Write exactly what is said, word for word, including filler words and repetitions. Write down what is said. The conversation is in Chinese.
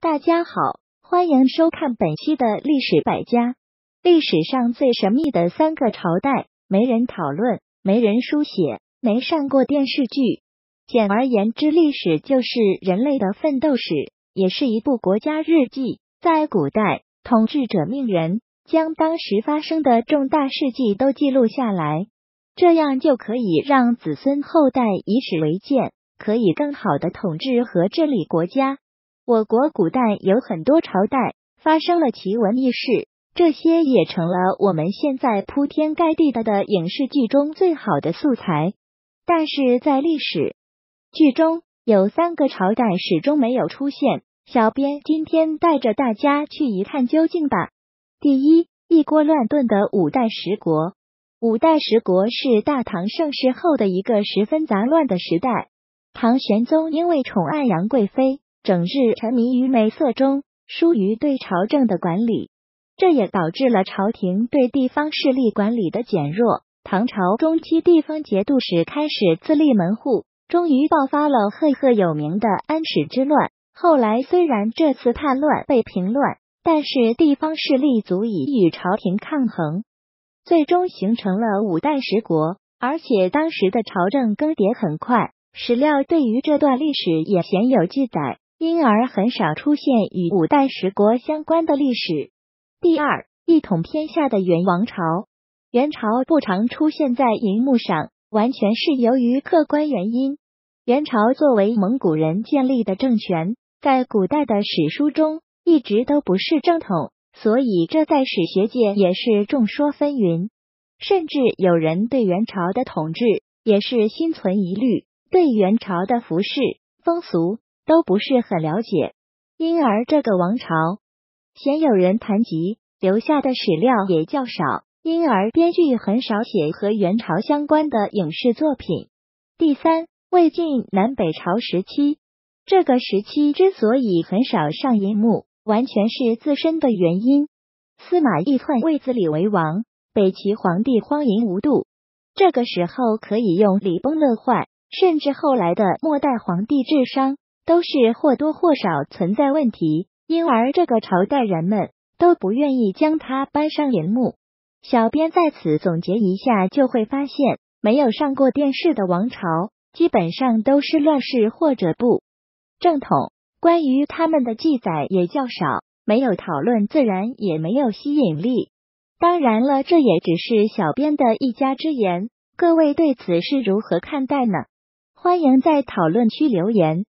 大家好，欢迎收看本期的历史百家。历史上最神秘的三个朝代，没人讨论，没人书写，没上过电视剧。简而言之，历史就是人类的奋斗史，也是一部国家日记。在古代，统治者命人将当时发生的重大事迹都记录下来，这样就可以让子孙后代以史为鉴，可以更好的统治和治理国家。我国古代有很多朝代发生了奇闻异事，这些也成了我们现在铺天盖地的的影视剧中最好的素材。但是在历史剧中，有三个朝代始终没有出现，小编今天带着大家去一探究竟吧。第一，一锅乱炖的五代十国。五代十国是大唐盛世后的一个十分杂乱的时代。唐玄宗因为宠爱杨贵妃，整日沉迷于美色中，疏于对朝政的管理，这也导致了朝廷对地方势力管理的减弱。唐朝中期，地方节度使开始自立门户，终于爆发了赫赫有名的安史之乱。后来虽然这次叛乱被平乱，但是地方势力足以与朝廷抗衡，最终形成了五代十国。而且当时的朝政更迭很快，史料对于这段历史也鲜有记载，因而很少出现与五代十国相关的历史。第二，一统天下的元王朝。元朝不常出现在荧幕上，完全是由于客观原因。元朝作为蒙古人建立的政权，在古代的史书中一直都不是正统，所以这在史学界也是众说纷纭。甚至有人对元朝的统治也是心存疑虑，对元朝的服饰、风俗都不是很了解，因而这个王朝鲜有人谈及，留下的史料也较少，因而编剧很少写和元朝相关的影视作品。第三，魏晋南北朝时期。这个时期之所以很少上荧幕，完全是自身的原因。司马懿篡位自立为王，北齐皇帝荒淫无度，这个时候可以用礼崩乐坏，甚至后来的末代皇帝智商都是或多或少存在问题，因而这个朝代人们都不愿意将它搬上荧幕。小编在此总结一下，就会发现没有上过电视的王朝基本上都是乱世或者不正统，关于他们的记载也较少，没有讨论自然也没有吸引力。当然了，这也只是小编的一家之言，各位对此是如何看待呢？欢迎在讨论区留言。